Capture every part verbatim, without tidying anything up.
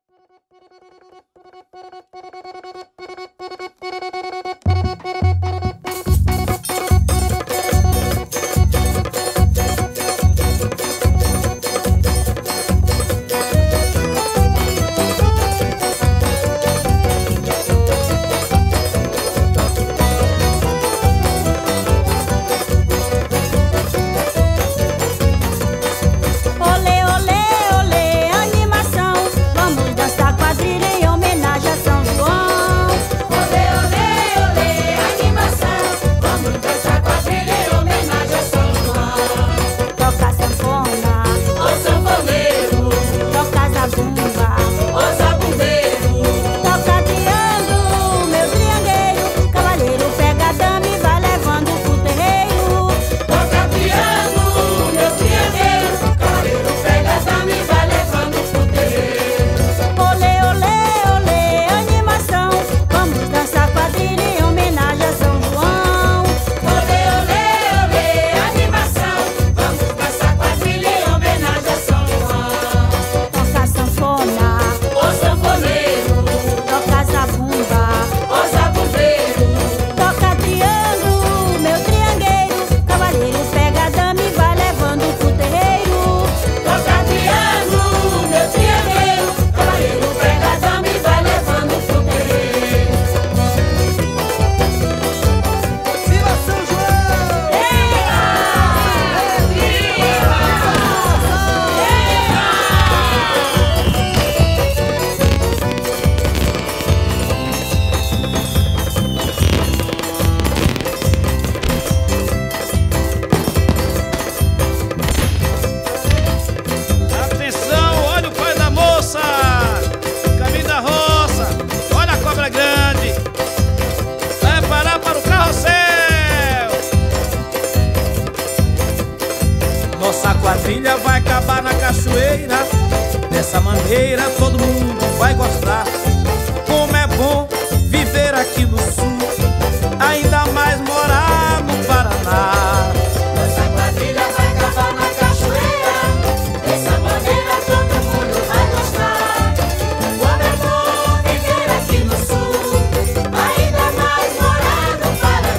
Nossa quadrilha vai acabar na cachoeira. Dessa maneira todo mundo vai gostar. Como é bom viver aqui no sul, ainda mais morar no Paraná. Nossa quadrilha vai acabar na cachoeira. Dessa maneira todo mundo vai gostar. Como é bom viver aqui no sul, ainda mais morar no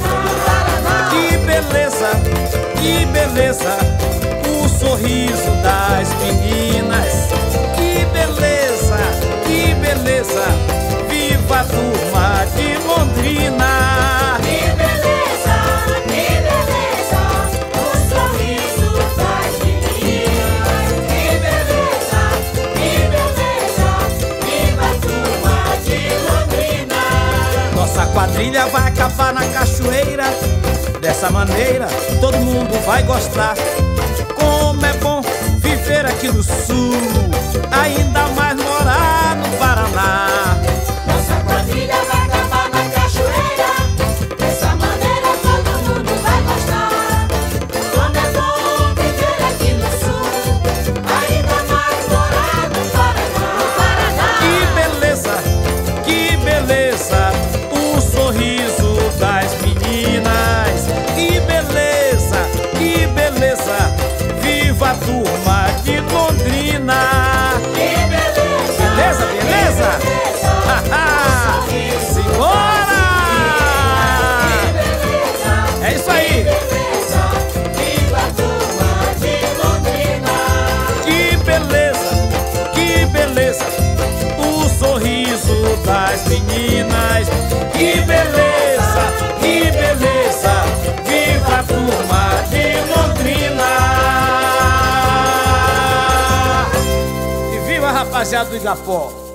Paraná. Que beleza, que beleza, o sorriso das meninas. Que beleza, que beleza, viva a turma de Londrina. Que beleza, que beleza, o sorriso das meninas. Que beleza, que beleza, viva a turma de Londrina. Nossa quadrilha vai acabar na cachoeira. Dessa maneira todo mundo vai gostar. Como é bom viver aqui no sul, ainda mais morar no Paraná. Nossa quadrilha vai acabar na cachoeira. Dessa maneira todo mundo vai gostar. Como é bom viver aqui no sul, ainda mais morar no Paraná. Que beleza, que beleza, o sorriso das meninas. Que beleza, que beleza, viva a turma de Londrina. Que beleza, Beleza, beleza? Haha! Simbora! É isso aí! viva a turma de Londrina. Que beleza, que beleza, o sorriso das meninas. Que beleza, que beleza, viva a turma de Londrina. E viva a rapaziada do Igapó.